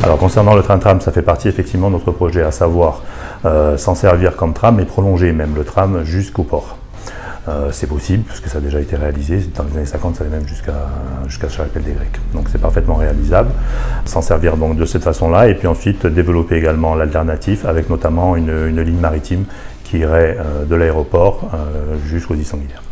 Alors concernant le train-tram, ça fait partie effectivement de notre projet, à savoir s'en servir comme tram et prolonger même le tram jusqu'au port. C'est possible, puisque ça a déjà été réalisé, dans les années 50 ça allait même jusqu'à Chapelle des Grecs. Donc c'est parfaitement réalisable, s'en servir donc de cette façon-là, et puis ensuite développer également l'alternative, avec notamment une ligne maritime qui irait de l'aéroport jusqu'aux îles Sanguinaires.